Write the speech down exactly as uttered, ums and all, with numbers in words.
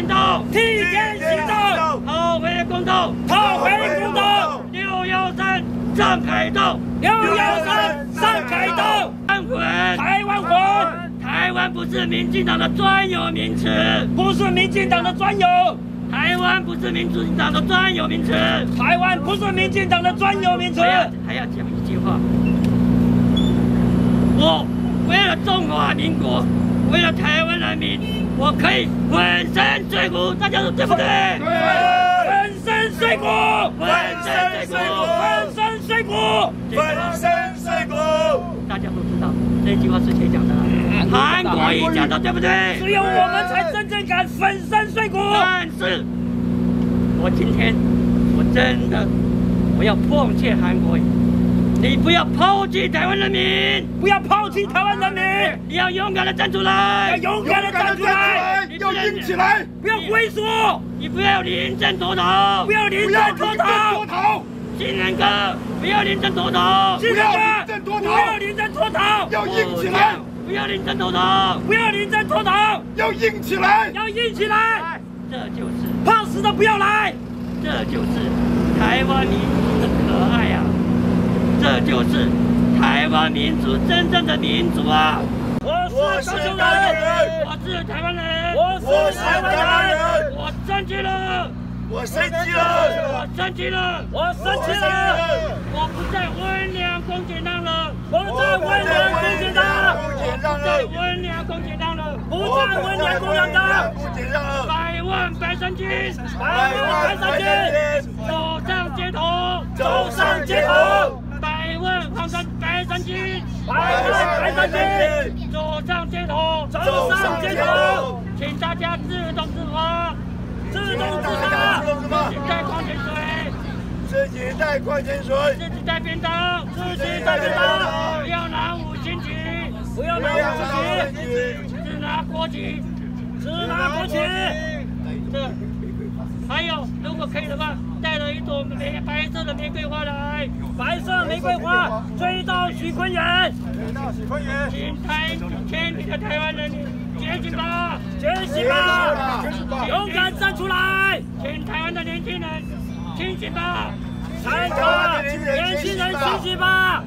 动， 替天行道， 讨回公道， 讨回公道。 六幺三上凯道， 六幺三上凯道， 安魂， 台湾魂。 台湾不是民进党的专有名词， 不是民进党的专有。 台湾不是民进党的专有名词， 台湾不是民进党的专有名词。 还要还要讲一句话，我为了中华民国，为了台湾人民，我可以粉身碎骨，大家说对不对？ 对，粉身碎骨， 粉身碎骨， 粉身碎骨， 粉身碎骨。 大家都知道这句话是谁讲的？韩国瑜讲的，对不对？ 只有我们才真正敢粉身碎骨。 但是，我今天我真的我要奉劝韩国瑜，你不要抛弃台湾人民， 不要抛弃台湾人民， 你要勇敢的站出来， 要勇敢的站出来， 要硬起来， 不要龟缩， 你不要临阵脱逃， 不要临阵脱逃。 新人哥，不要临阵脱逃！ 新人哥，不要临阵脱逃！ 要硬起来！ 不要临阵脱逃！ 不要临阵脱逃！ 要硬起来！ 要硬起来！ 这就是怕死的不要来！ 这就是台湾民族的可爱啊！这就是台湾民族真正的民族啊！ 我是高雄人， 我是台湾人， 我是台湾人， 我生气了！ 我生气了！ 我生气了！ 我生气了！ 我不再温良恭俭让了！ 不再温良恭俭让！ 不再温良恭俭让了！ 不再温良恭俭让！ 百万百三金， 百万百三金， 走上街头， 走上街头， 百万黄山百三金， 百万百三金， 走上街头， 走上街头， 请大家自动自发。 自动自发， 自己带矿泉水， 自己带矿泉水， 自己带便当， 自己带便当， 不要拿五星旗， 不要拿五星旗， 只拿国旗， 只拿国旗。 这还有，如果可以的话，带了一朵玫白色的玫瑰花来， 白色玫瑰花追到许坤元， 追到许坤元， 请台全体的台湾人民。 觉醒吧！ 觉醒吧！勇敢站出来！ 请台湾的年轻人清醒吧！ 台湾年轻人清醒吧！